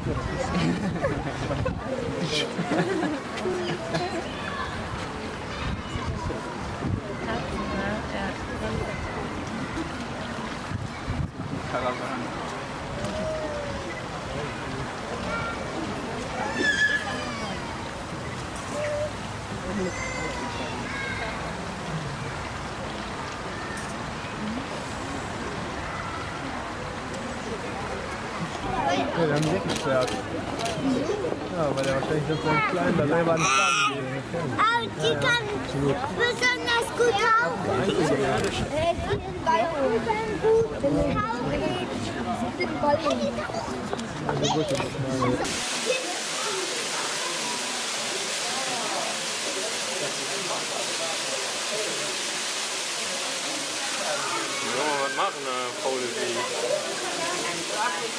Ja, wir haben ihn weggesperrt. Ja, weil er wahrscheinlich das so klein da selber an den Stangen geht. Aber die kann besonders gut tauchen. Was machen, faule Wie?